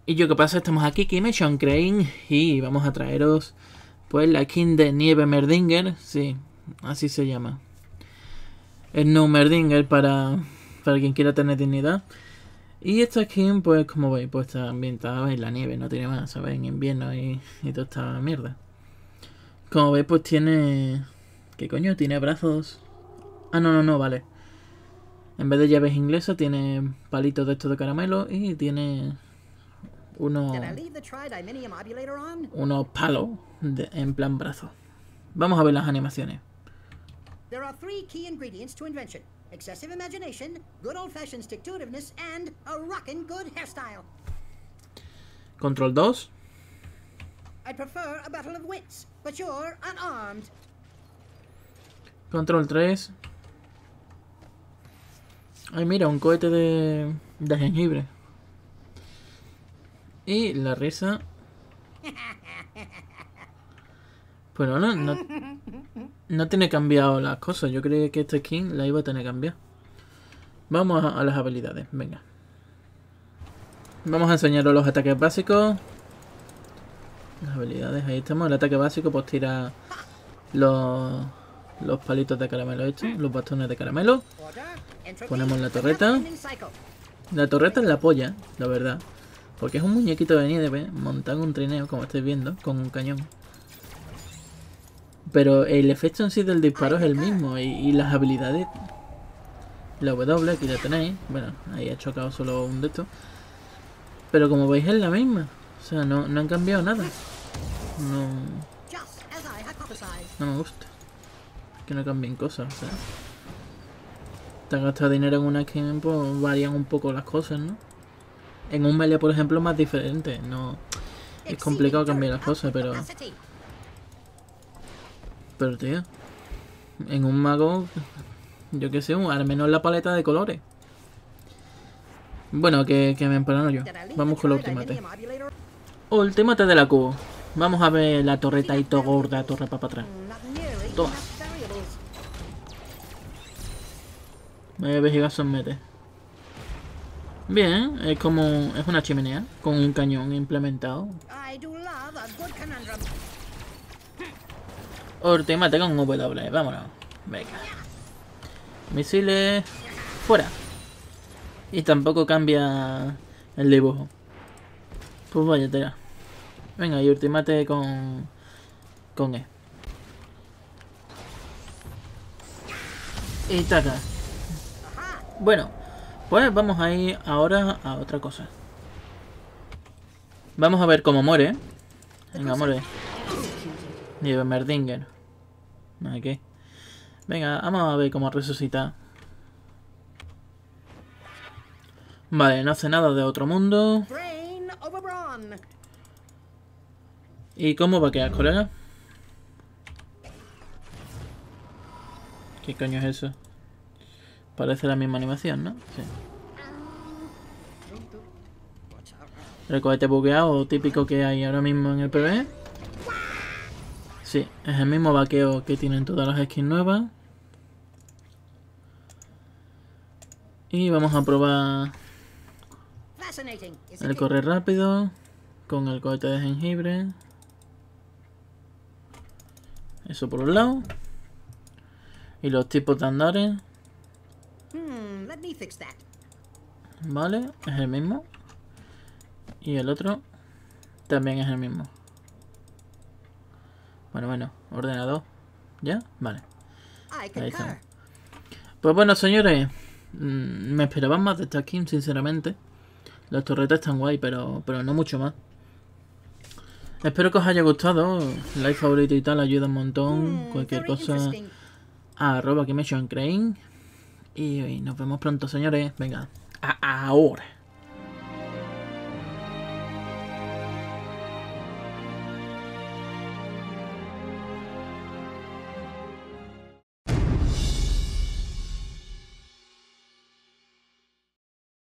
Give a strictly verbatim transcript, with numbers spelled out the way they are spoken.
Y yo, ¿qué pasa? Estamos aquí, Kim y Sean Crane, y vamos a traeros pues la skin de Nieve Merdinger. Sí, así se llama. El No Merdinger para, para quien quiera tener dignidad. Y esta skin, pues como veis, pues está ambientada en la nieve, no tiene más, ¿sabes? En invierno y, y toda esta mierda. Como veis, pues tiene... ¿Qué coño? Tiene brazos... Ah, no, no, no, vale. En vez de llaves inglesas, tiene palitos de estos de caramelo y tiene... Unos... Unos palos de, en plan brazo. Vamos a ver las animaciones. There are three key ingredients to invention: excessive imagination, good old-fashioned stick-to-itiveness, and a rockin' good hairstyle. Control dos. I'd prefer a battle of wits, but you're unarmed. Control tres. Ay, mira, un cohete de, de jengibre. Y la risa. Pues no, no, no, no tiene cambiado las cosas. Yo creía que esta skin la iba a tener cambiada. Vamos a, a las habilidades, venga. Vamos a enseñaros los ataques básicos. Las habilidades, ahí estamos. El ataque básico pues tira los, los palitos de caramelo estos, los bastones de caramelo. Ponemos la torreta. La torreta es la polla, la verdad. Porque es un muñequito de nieve montado en un trineo, como estáis viendo, con un cañón. Pero el efecto en sí del disparo es el mismo. Y, y las habilidades... La W, aquí la tenéis. Bueno, ahí ha chocado solo un de estos. Pero como veis es la misma. O sea, no, no han cambiado nada. No... No me gusta. Que no cambien cosas, o sea. Te has gastado dinero en una skin, pues varían un poco las cosas, ¿no? En un melee, por ejemplo, es más diferente. No... Es complicado cambiar las cosas, pero... Pero, tío, en un mago, yo qué sé, al menos la paleta de colores. Bueno, que, que me emparano yo. Vamos con la ultimate. Ultimate de la Q. Vamos a ver la torreta y todo gorda, torre para atrás. Toma. Vaya vejigazo mete. Bien, es como... Es una chimenea con un cañón implementado. Ultimate con W, vámonos. Venga. Misiles. Fuera. Y tampoco cambia el dibujo. Pues vaya tela. Venga, y ultimate con... Con E. Y taca. Bueno, pues vamos a ir ahora a otra cosa. Vamos a ver cómo muere. Venga, muere. Nieve Merdinger. Aquí. Venga, vamos a ver cómo resucita. Vale, no hace nada de otro mundo. ¿Y cómo va a quedar, colega? ¿Qué coño es eso? Parece la misma animación, ¿no? Sí. El cohete bugueado típico que hay ahora mismo en el PvE. Sí, es el mismo vaqueo que tienen todas las skins nuevas. Y vamos a probar el correr rápido con el cohete de jengibre. Eso por un lado. Y los tipos de andares. Vale, es el mismo. Y el otro también es el mismo. Bueno, bueno, ordenador. ¿Ya? Vale. Ahí está. Pues bueno, señores. Mmm, me esperaban más de esta skin, sinceramente. Las torretas están guay, pero, pero no mucho más. Espero que os haya gustado. Like, favorito y tal, ayuda un montón. Cualquier cosa. A arroba que me Sean Crane. Y, y nos vemos pronto, señores. Venga, a ahora.